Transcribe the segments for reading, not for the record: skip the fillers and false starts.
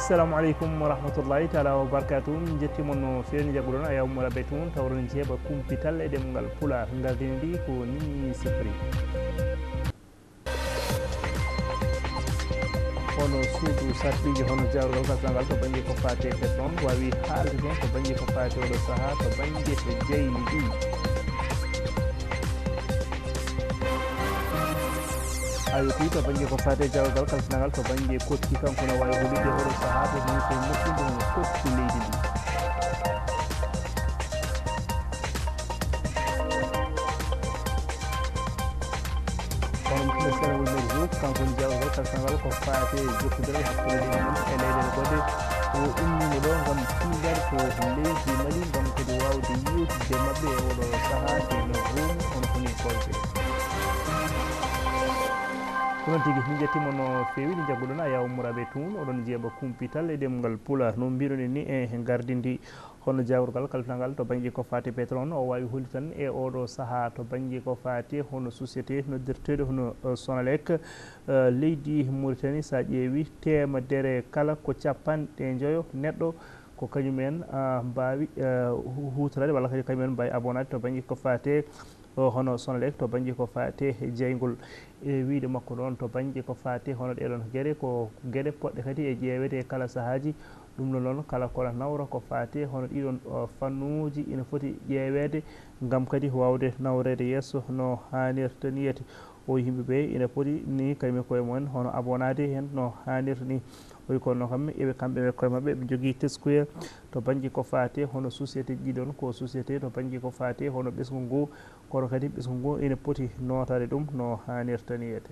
assalamu aleykum wa rahmatullahi taala wa barakatuh. Min jettimon no feewni jagguɗon a yawmo raɓe tun tawron jeeɓa kumpital e ɗemgal pular gardini ndi ko ni sifri hono suudu sarɗiji hono jawrgal gasɗangal to banggue ko fate petron wawi haalde toon to banggue ko fate oɗo saaha to banggue to jeyli ɗi ha yetti to banggue ko fate jawrgal kalsinagal to banggue kotti kanko no wawi holude oɗo saaha to ni koye moƴƴude hono kotti leydi ndi kanko ni jawrgal kalsinagal ko fate jokkodiral hakkude ɗum e leyɗele goɗɗe o ummima ɗo gam tindar ko leydi mali gam kadi wawde yewtide mabɓe e oɗo saaha no boom hono koni koyte kono tigui min jettimo no fewi ɗi jagguɗon a yawmuraɓe tun oɗon jeeɓa kumpital e ɗemgal pular no mbiruɗen ni e gardindi hono jawrgal kaltagal to banggue ko fate pétrole o wawi holi tan e oɗo saaha to banggue ko fate hono société noddirteɗo hono Sonelec leydi Mauritanie sa ƴeewi temedere kala ko capanɗe joyo neɗɗo ko kañumen mbawi hutorade walla kadi kañumen mbawi abonade to banggue ko fate hono Sonelec to banggue ko fate jeygol e wiide makko ɗon to banggue ko fate hono ɗeɗon gueɗe ko gueɗe poɗɗe kadi e ƴeewede e kala saahaji ɗum ɗo noon kala kono nawra ko fate hono ɗiɗon fannuji ina foti ƴeewede gam kadi wawde nawrede yesso no hannirta niyete o yimɓeɓe ina poti ni kañumen koye mumen hono abonade hen no hannirta ni oyi kono kam eɓe kamɓe koye mabɓe ɓe jogui teskuya to banggue ko fate hono société ji ɗon ko société to banggue ko fate hono ɓesgu ngu kono kadi ɓesgu ngu ina poti notade ɗum no hannirta niyete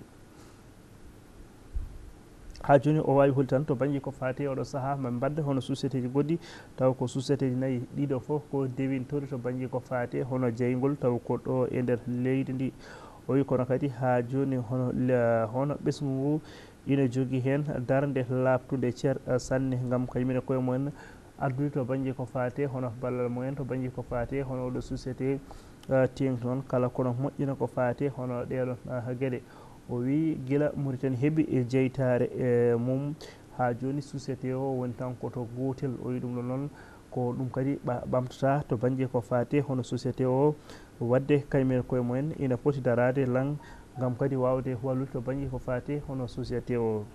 ha joni o wawi holi tan to banggue ko fate oɗo saaha ma mbadda hono société ji goɗɗi taw ko société ji nayyi ɗiɗo foof ko dewintori to banggue ko fate hono jeygol taw ko ɗo e nder leydi ndi o wi kono kadi ha joni hono ɓesgu ngu ina jogui hen darde labtude ceer sanne gam kañumene koye mumen addude to banggue ko fate hono ballal mumen to banggue ko fate hono oɗo société tengti noon kala kono moƴƴina ko fate hono ɗeɗon gueɗe o wi guila Mauritanie heeɓi e jeytare mum ha joni société o woni tan koto gotel o wi ɗum ɗo noon ko ɗum kadi ɓamtata to banggue ko fate hono société o wadde kañumen koye mumen ina poti darade lang gam kadi wawde wallude to banggue ko fate hono société o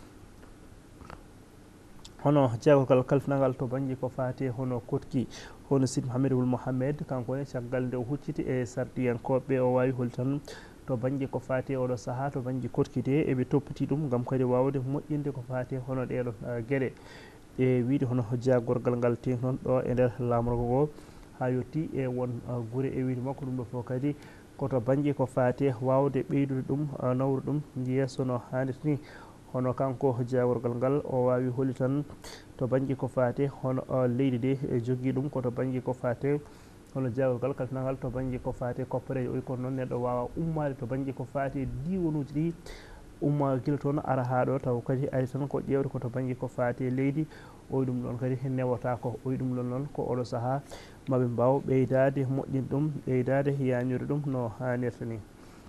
hono jeegogal kalfinagal to banggue ko fate hono kotki hono Sidi Mouhamed Wul Mouhamed kankone caggal nde o hucciti e sardiyankoɓe o wawi holi tan to banggue ko fate oɗo saaha to banggue kotkide eɓe toppiti ɗum gam kadi wawde moƴƴinde ko fate hono ɗeɗon gueɗe e wiide hono jagorgal ngal teng noon ɗo e nder lamorgo ngo ha yetti e won guure e wiide makko ɗum ɗo foof kadi koto banggue ko fate wawde ɓeydude ɗum nawru ɗum yesso no hannirta ni hono kanko jagorgal ngal o wawi holi tan to banggue ko fate hono leydi ndi e jogui ɗum koto banggue ko fate hono jawrgal kaltinagal to banggue ko fate koppareje o wi kono noon neɗɗo wawa ummade to banggue ko fate diwanuji ɗi umma guila toon ara ha ɗo taw kadi ari tan ko ƴewde koto banggue ko fate leydi o wi ɗum ɗon kadi newata ko o wi ɗum ɗon noon ko oɗo saaha maɓe mbaw ɓeydade moƴƴinde ɗum ɓeydade yañude ɗum no hannirta ni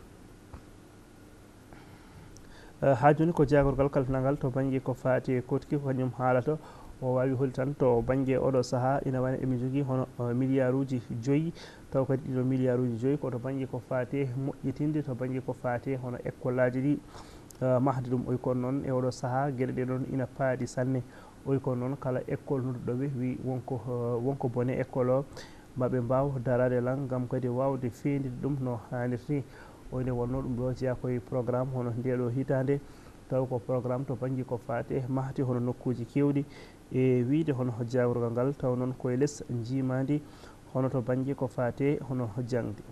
ha joni ko jagorgal kaltinagal to banggue ko fate kotki ko kañum haalata o wawi holi tan to banggue oɗo saaha ina wani emin jogui hono milliard uji 5 taw kadi ɗiɗo milliard uji 5 koto banggue ko fate moƴƴitinde to banggue ko fate hono école aji ɗi mahde ɗum o wi kono noon e oɗo saaha gueɗe ɗe ɗon ina paaɗi sanne o wi kono noon kala école nodduɗoɓe wi wonko bone école o maɓe mbaw darade lang gam kadi wawde fendide ɗum no hannirta ni o ine wonno ɗum ɗo jeeya koye programme hono ndeɗo hitande taw ko programme to banggue ko fate mahti hono nokkuji kewɗi e wiide hono jawrgal ngal taw noon koye less jimadi hono to banggue ko fate hono jangde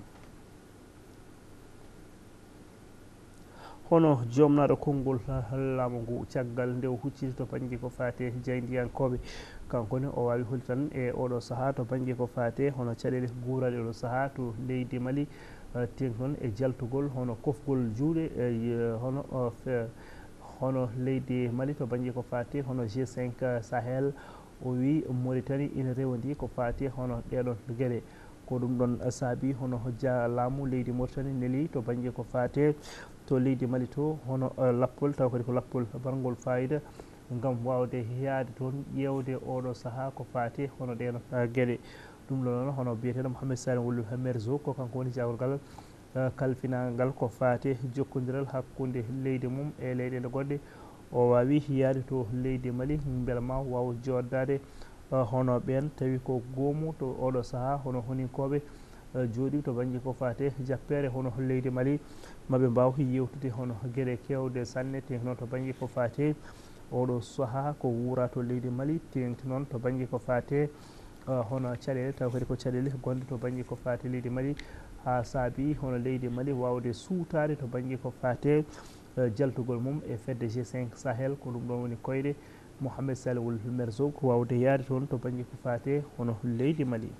hono jomnaɗo konngol laamu ngu caggal nde o hucciti to banggue ko fate jeyndiyankoɓe kankone o wawi holi tan e oɗo saaha to banggue ko fate hono caɗele guuraɗe oɗo saaha to leydi Mali teng noon e jaltugol hono kofgol juuɗe hono leydi Mali to banggue ko fate hono G5 Sahel o wi Mauritanie ina rewandi ko fate hono ɗeɗon gueɗe ko ɗum ɗon saabi hono laamu leydi Mauritanie neeli to banggue ko fate to leydi Mali to hono lappol taw kadi ko lappol bargol fayida ngam wawde yaade toon ƴewde oɗo saaha ko fati hono ɗeno gueɗe ɗum ɗo noon hono biyeteɗo Mouhamed Salim Wulu Merzo ko kanko woni jawrgal kalfinangal ko fati jokkodiral hakkude leydi mum e leyɗele goɗɗe o wawi yaade to leydi Mali beela ma wawa joddade hono ɓen tawi ko goomu to oɗo saaha hono honinkoɓe jooɗi to banggue ko fate jappere hono leydi Mali maɓe mbaw yewtude hono gueɗe kewɗe sanne tengti noon to banggue ko fate oɗo saaha ko wuura to leydi Mali tengti noon to banggue ko fate hono caɗele taw kadi ko caɗele gonɗe to banggue ko fate leydi Mali ha saabi hono leydi Mali wawde suutade to banggue ko fate jaltugol mum e fedde G5 Sahel ko ɗum ɗon woni koyɗe Mouhamed Salim Wulu Merzo ko wawde yaade toon to banggue ko fate hono leydi Mali.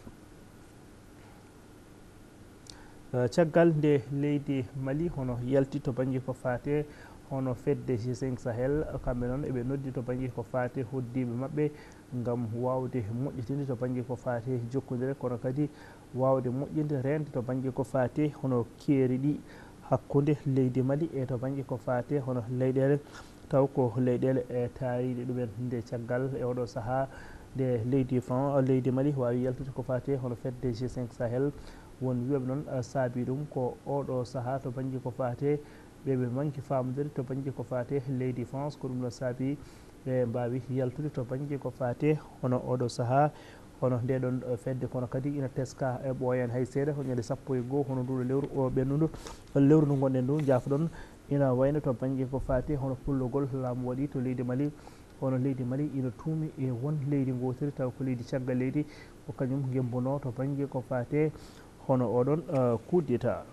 Caggal nde leydi Mali hono yalti to banggue ko fate hono fedde G5 Sahel kamɓe noon eɓe noddi to banggue ko fate hoddiɓe mabɓe gam wawde moƴƴitinde to banggue ko fate jokkodire kono kadi wawde moƴƴinde rende to banggue ko fate hono keeri ɗi hakkude leydi Mali e to banggue ko fate hono leyɗele taw ko leyɗele e taariɗe ɗumen nde caggal e oɗo saaha nde leydi Mali wawi yaltude ko fate hono fedde G5 Sahel won wiyaɓe noon saabi ɗum ko oɗo saaha to banggue ko fate ɓeɓe manki famodire to banggue ko fate leydi France ko ɗum ɗon saabi ɓe mbawi yaltude to banggue ko fate hono oɗo saaha hono ndeɗon fedde kono kadi ina teska e ɓooyan hay seeɗa ko ñande 12 hono nduɗo lewru o ɓennudu lewru ndu gonɗen ndu jaafoɗon ina wayno to banggue ko fate hono pullogol laamu waɗi to leydi Mali hono leydi Mali ina tuumi e won leydi gotiri taw ko leydi caggal leydi ko kañum gembuno to banggue ko fate hono oɗon coup d'état.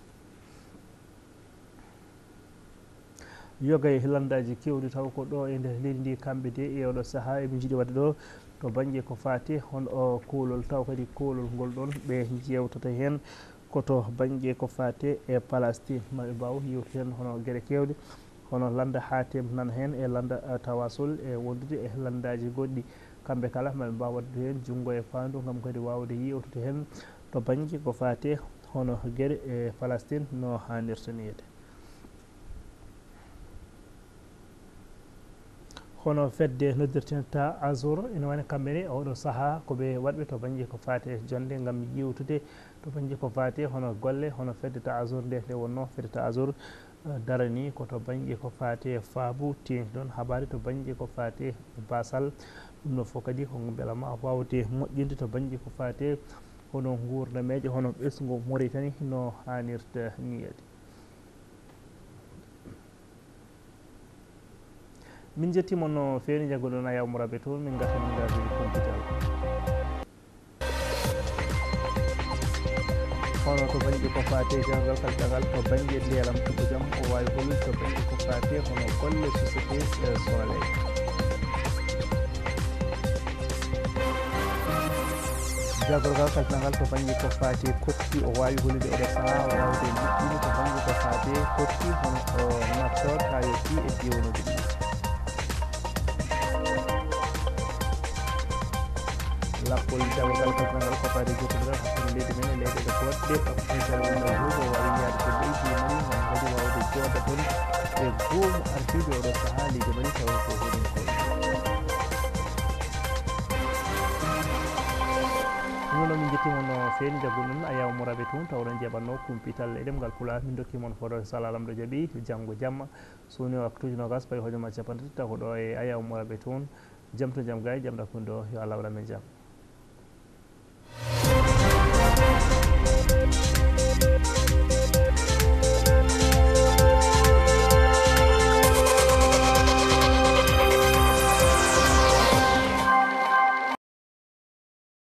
yoga e landaji kewɗi taw ko ɗo e nder leydi ndi kamɓe de e oɗo saaha eɓe jiiɗi wadde ɗo to banggue ko fate hono kolol taw kadi kolol ngol ɗon ɓe jewtata hen koto banggue ko fate e Palestine maɓe mbaw yewtude hen hono gueɗe kewɗe hono landa Hatem nana hen e landa Tawasol e wondude e landaji goɗɗi kamɓe kala maɓe mbaw wadde hen junggo e fandu gam kadi wawde yewtude hen to banggue ko fate hono gueɗe e Palestine no hannirta niyede. hono fedde noddirten ta Azur ina woni kamɓene oɗo saaha koɓe waɗɓe to banggue ko fate jonde gam yewtude to banggue ko fate hono golle hono fedde ta Azur nde wonno fedde ta Azur darani ko to banggue ko fate faabu tengti ɗon haɓade to banggue ko fate basal ɗum ɗo foof kadi ko beelama wawde moƴƴinde to banggue ko fate hono gurdameje hono ɓesgu Mauritanie no hannirta niyede. min jettima no feewni jaggoɗon Aya Mouraɓe toon min garta min gardi computal hono to banggue ko fate jangal kaltagal to banggue leelam tuko jaam o wawi hollude to banggue ko fate hono golle société Soleil jagorgal kaltagal to banggue ko fate kotti o wawi hollude oɗo saaha wawde moƴƴinde to banggue ko fate kotti hono naftore ha yetti e diwonude ɗi lappol jawgal kaltagal ko fate jokkodiral hakkude leydi men e leyɗele goɗɗe jalwino juuɗo o wawi yaade to leydi Mali gam kadi wawde jooɗa toon e goomu artide oɗo saaha leydi Mali taw ko hoɗum koye ɗum noon min jettima no feewni jaggude noon Aya Mouraɓe toon tawɗon jeeɓatno kumpital e ɗemgal Pulaar min dokkimon foto so Allah lamɗo jaaɓi janggo jamma sowoni waktuji nogas payi hojoma capantati taw ko ɗo e Aya Mouraɓe toon jaam to jaam gaye jaam ɗakkude o yo Allah waɗan men jaam.